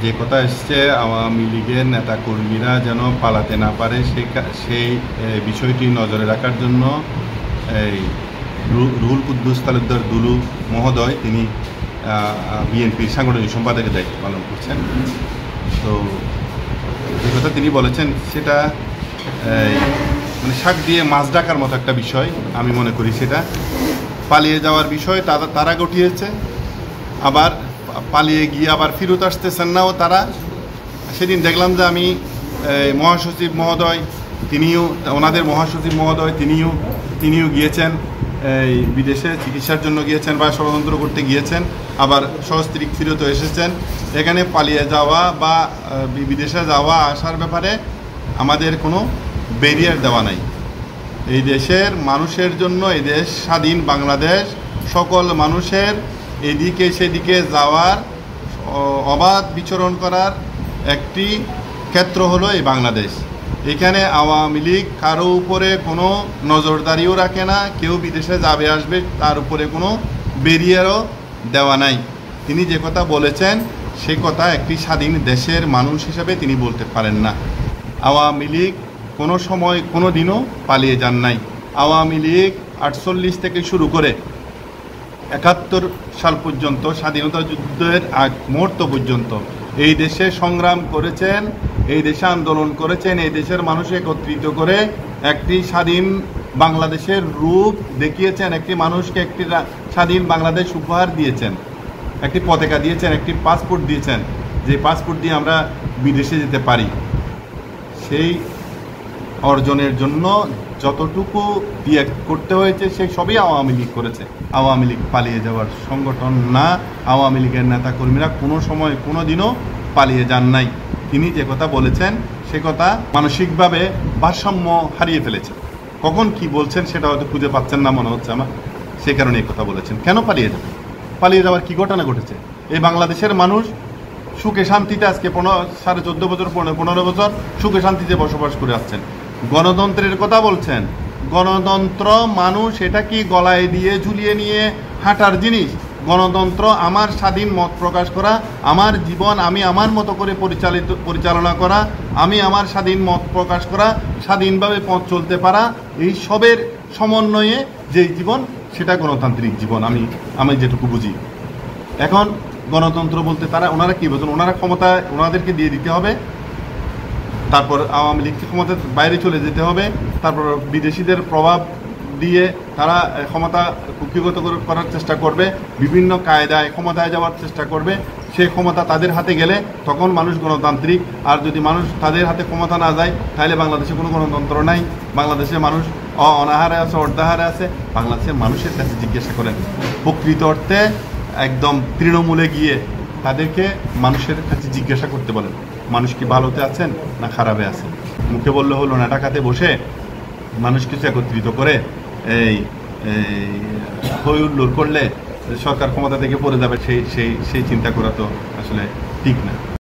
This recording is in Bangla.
যে কথা এসছে আওয়ামী লীগের নেতাকর্মীরা যেন পালাতে না পারে সেই বিষয়টি নজরে রাখার জন্য এই রুহুল কুদ্দুস তালুকদার দুলু মহোদয় তিনি বিএনপির সাংগঠনিক সম্পাদকের দায়িত্ব পালন করছেন। তো যে কথা তিনি বলেছেন সেটা মানে শাক দিয়ে মাছ ডাকার মতো একটা বিষয় আমি মনে করি। সেটা পালিয়ে যাওয়ার বিষয় তারা ঘটিয়েছে, আবার পালিয়ে গিয়ে আবার ফেরত আসতেছেন নাও তারা। সেদিন দেখলাম যে আমি মহাসচিব মহোদয় ওনাদের মহাসচিব মহোদয় তিনিও গিয়েছেন এই বিদেশে চিকিৎসার জন্য গিয়েছেন বা ষড়যন্ত্র করতে গিয়েছেন, আবার সস্ত্রীক ফিরত এসেছেন। এখানে পালিয়ে যাওয়া বা বিদেশে যাওয়া আসার ব্যাপারে আমাদের কোনো ব্যারিয়ার দেওয়া নাই। এই দেশের মানুষের জন্য এই দেশ স্বাধীন বাংলাদেশ, সকল মানুষের এদিকে সেদিকে যাওয়ার অবাধ বিচরণ করার একটি ক্ষেত্র হলো এই বাংলাদেশ। এখানে আওয়ামী লীগ কারো উপরে কোনো নজরদারিও রাখে না, কেউ বিদেশে যাবে আসবে তার উপরে কোনো ব্যারিয়ারও দেওয়া নাই। তিনি যে কথা বলেছেন সে কথা একটি স্বাধীন দেশের মানুষ হিসেবে তিনি বলতে পারেন না। আওয়ামী লীগ কোনো সময় কোনো দিনও পালিয়ে যান নাই। আওয়ামী লীগ 48 থেকে শুরু করে 71 সাল পর্যন্ত স্বাধীনতা যুদ্ধের আগ মুহূর্ত পর্যন্ত এই দেশে সংগ্রাম করেছেন, এই দেশে আন্দোলন করেছেন, এই দেশের মানুষ একত্রিত করে একটি স্বাধীন বাংলাদেশের রূপ দেখিয়েছেন, একটি মানুষকে একটি স্বাধীন বাংলাদেশ উপহার দিয়েছেন, একটি পতাকা দিয়েছেন, একটি পাসপোর্ট দিয়েছেন, যে পাসপোর্ট দিয়ে আমরা বিদেশে যেতে পারি। সেই অর্জনের জন্য যতটুকু দিয়ে করতে হয়েছে সেই সবই আওয়ামী লীগ করেছে। আওয়ামী লীগ পালিয়ে যাওয়ার সংগঠন না। আওয়ামী লীগের নেতাকর্মীরা কোনো সময় কোনো দিনও পালিয়ে যান নাই। তিনি যে কথা বলেছেন সে কথা মানসিকভাবে ভারসাম্য হারিয়ে ফেলেছে। কখন কি বলছেন সেটা হয়তো খুঁজে পাচ্ছেন না মনে হচ্ছে আমার, সে কারণে এই কথা বলেছেন। কেন পালিয়ে যাবেন? পালিয়ে যাওয়ার কি ঘটনা ঘটেছে? এই বাংলাদেশের মানুষ সুখে শান্তিতে আজকে 14.5 বছর 15 বছর সুখে শান্তিতে বসবাস করে আসছেন। গণতন্ত্রের কথা বলছেন। গণতন্ত্র মানুষ এটা কি গলায় দিয়ে ঝুলিয়ে নিয়ে হাঁটার জিনিস? গণতন্ত্র আমার স্বাধীন মত প্রকাশ করা, আমার জীবন আমি আমার মতো করে পরিচালনা করা, আমি আমার স্বাধীন মত প্রকাশ করা, স্বাধীনভাবে পথ চলতে পারা, এই সবের সমন্বয়ে যে জীবন সেটা গণতান্ত্রিক জীবন আমি যেটুকু বুঝি। এখন গণতন্ত্র বলতে ওনারা কি বোঝেন? ওনারা ক্ষমতা ওনাদেরকে দিয়ে দিতে হবে, তারপর আওয়ামী লীগকে ক্ষমতার বাইরে চলে যেতে হবে, তারপর বিদেশিদের প্রভাব দিয়ে তারা ক্ষমতা কুক্ষিগত করার চেষ্টা করবে, বিভিন্ন কায়দায় ক্ষমতায় যাওয়ার চেষ্টা করবে। সেই ক্ষমতা তাদের হাতে গেলে তখন মানুষ গণতান্ত্রিক। আর যদি মানুষ তাদের হাতে ক্ষমতা না যায় তাহলে বাংলাদেশে কোনো গণতন্ত্র নাই। বাংলাদেশের মানুষ অনাহারে আছে, অর্ধাহারে আছে। বাংলাদেশের মানুষের কাছে জিজ্ঞাসা করেন, প্রকৃত অর্থে একদম তৃণমূলে গিয়ে তাদেরকে মানুষের কাছে জিজ্ঞাসা করতে বলেন, মানুষ কি ভালোতে আছেন না খারাপে আছেন? মুখে বললে হলো না, টাকাতে বসে মানুষ কিছু একত্রিত করে এই হই হুল্লোড় করলে সরকার ক্ষমতা থেকে পড়ে যাবে সেই চিন্তা করা তো আসলে ঠিক না।